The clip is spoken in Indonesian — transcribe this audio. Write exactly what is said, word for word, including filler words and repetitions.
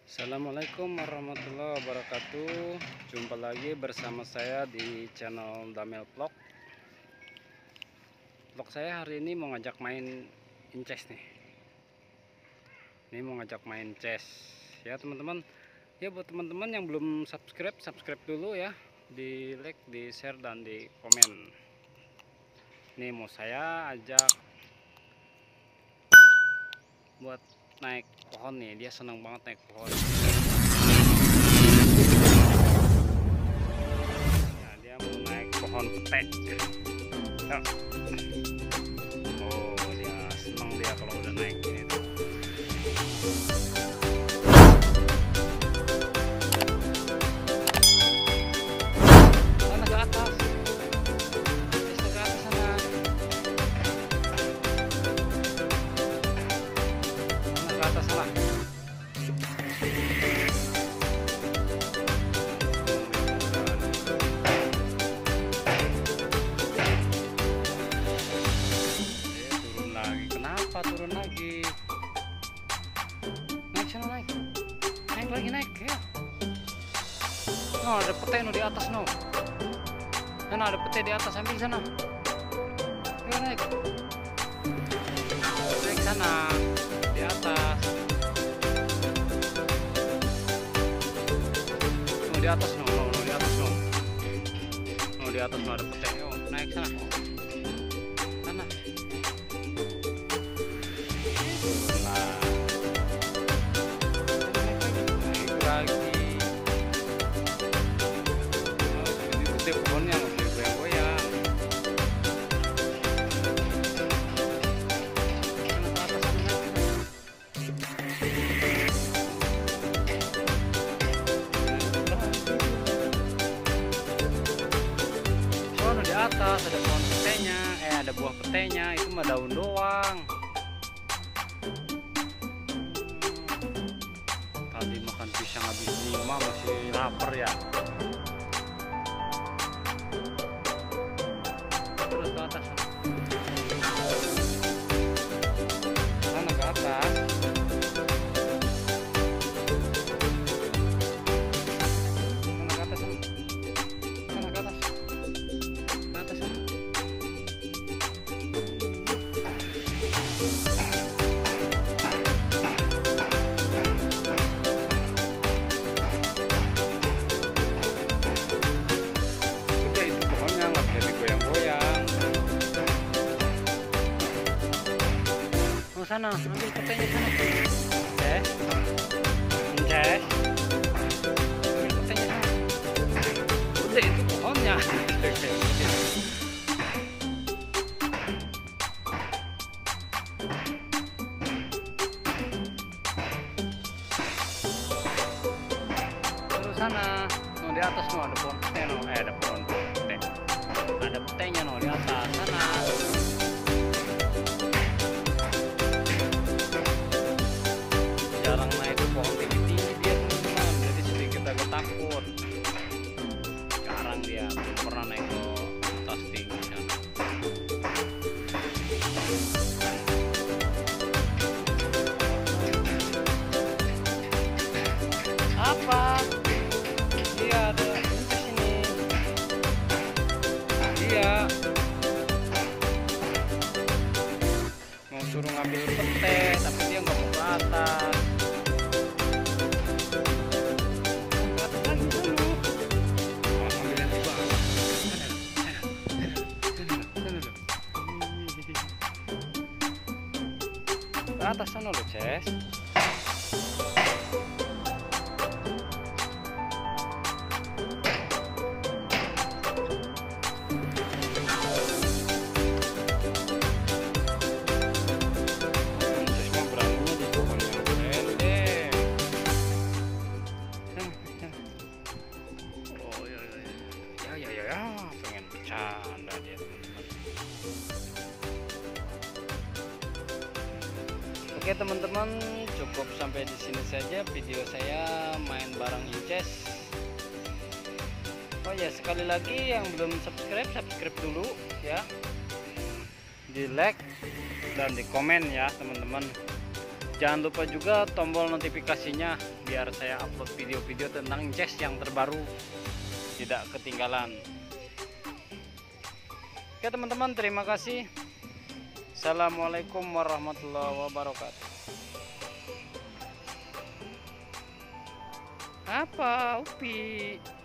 Assalamualaikum warahmatullahi wabarakatuh. Jumpa lagi bersama saya di channel Damel Vlog. Vlog saya hari ini mau ngajak main inces nih. Ini mau ngajak main chess ya teman-teman. Ya buat teman-teman yang belum subscribe, subscribe dulu ya. Di like, di share dan di komen. Ini mau saya ajak buat naik pohon nih, dia senang banget naik pohon ya, dia mau naik pohon pete ya. Oh, dia senang dia kalau udah naik ini tuh. Sana ke atas, bisa ke atas sana. Sana ke atas sana. Kenapa turun lagi? Naik sana, naik. Naik lagi, naik ya. No, ada pete no di atas no. Sana ada pete di atas, ambil sana. Ayo naik. Naik sana di atas. No di atas no, no, no di atas no. No di atas no ada pete. Yo, naik sana. Sana. Pohonnya masih goyang-goyang. Soalnya di atas ada pohon petenya, eh ada buah petenya, itu mah daun doang. Tadi makan pisang habis lima masih lapar ya. Terus ke atas. Sana ke atas. Sana ke atas. Sana ke atas. Ke atas sana. Udah itu pohonnya nggak bisa digoyang-goyang. Oh sana, ambil petenya sana. Eh, inces. Ambil petenya sana. Udah itu pohonnya. Terus sana, no di atas no ada pohon pete no, eh ada pohon pete. Ada petenya no di atas sana. Jarang naik pohon tinggi-tinggi dia teman-teman, jadi sedikit agak takut. Sekarang dia belum pernah naik ke atas tinggi sana. Apa? Dia ada inces ini. Dia mau suruh ngambil pete, tapi dia nggak mau ke atas. Ke atas lagi dulu. Oh, ambil yang di bawah. Sana, sana, sana, sana, sana. Ke atas sana lo, Ces. Pengen bercanda dia teman-teman. Oke teman-teman, cukup sampai di sini saja video saya main bareng inces. Oh ya, sekali lagi yang belum subscribe, subscribe dulu ya. Di like dan di komen ya teman-teman. Jangan lupa juga tombol notifikasinya biar saya upload video-video tentang Inces yang terbaru tidak ketinggalan. Oke teman-teman, terima kasih. Assalamualaikum warahmatullahi wabarakatuh. Apa Upi?